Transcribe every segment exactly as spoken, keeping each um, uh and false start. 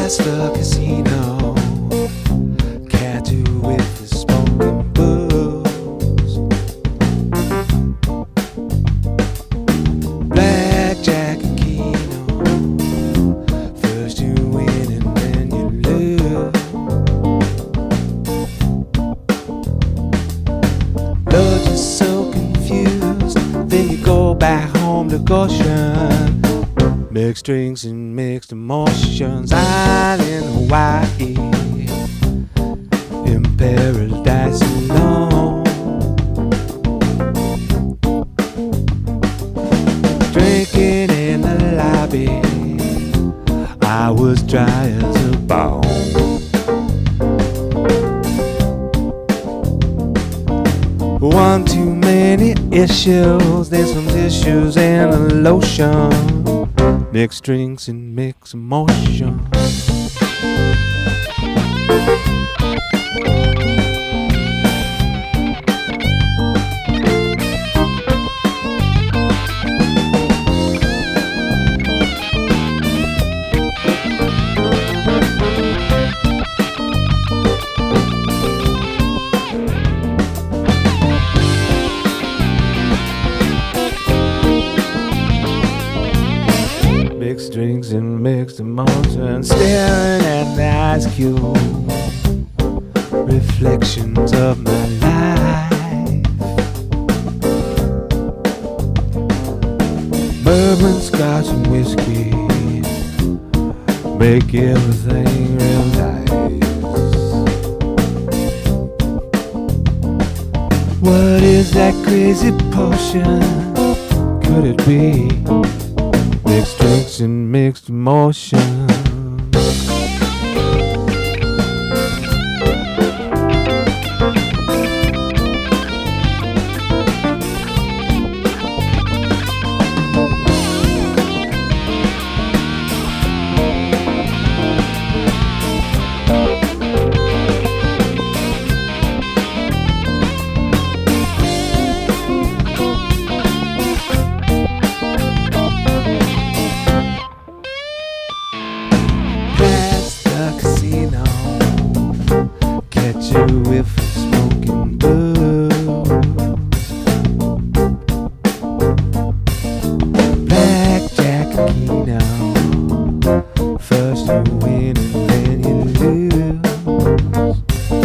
Past the casino, catch you with the smoking booze. Blackjack and Keno, first you win and then you lose. Love just so confused, then you go back home to Goshen. Mixed drinks and mixed emotions. I'm in Hawaii, in paradise alone. Drinking in the lobby, I was dry as a bone. One too many issues, there's some tissues and a lotion. Mixed drinks and mixed emotions. Mixed drinks and mixed emotions, staring at the ice cube, reflections of my life. Bourbon, scotch and whiskey make everything real nice. What is that crazy potion? Could it be mixed drinks and mixed emotions? Casino, catch you with smoking booze. Blackjack and Keno, first you win and then you lose.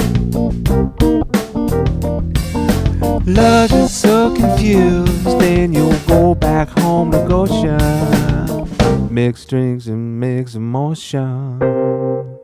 Love is so confused, then you'll go back home to Goshen. Mixed drinks and mixed emotions.